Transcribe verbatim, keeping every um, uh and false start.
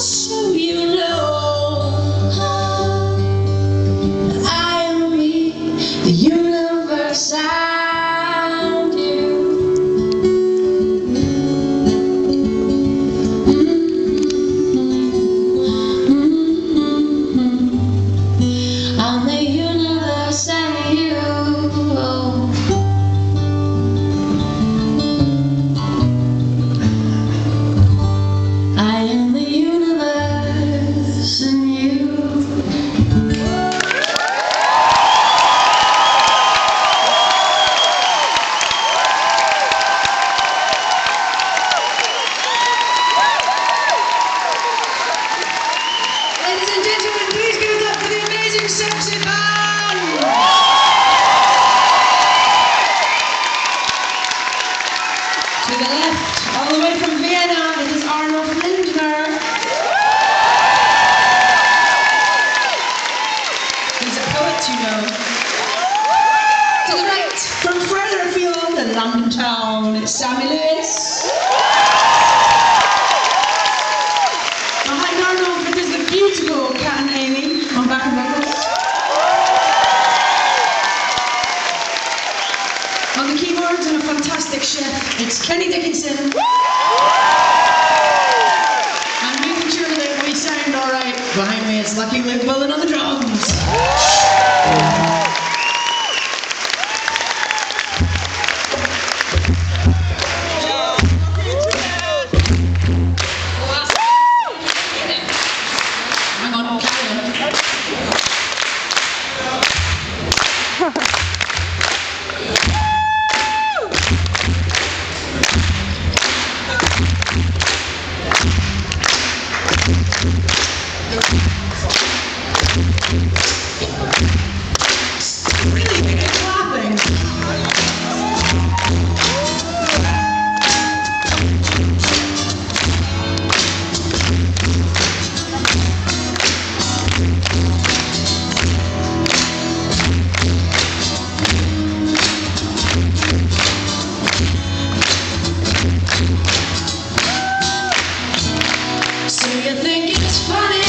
so you know I am me, the universe and you. I'm the universe and you. I am the universe and you. Ladies and gentlemen, please give it up for the amazing Sexy Band! To the left, all the way from Vienna, it is Arnold Lindner. He's a poet, you know. To the right, from further afield in London town, it's Sammy Lewis. Behind Arnold, it is the beautiful Kat and Amy on back and vocals. On the keyboards and a fantastic chef, it's Kenny Dickinson. And making sure that we sound alright behind me, it's Lucky Luke Bullen on the drums. Hang on, carry on. Really big clapping. So you think it's funny?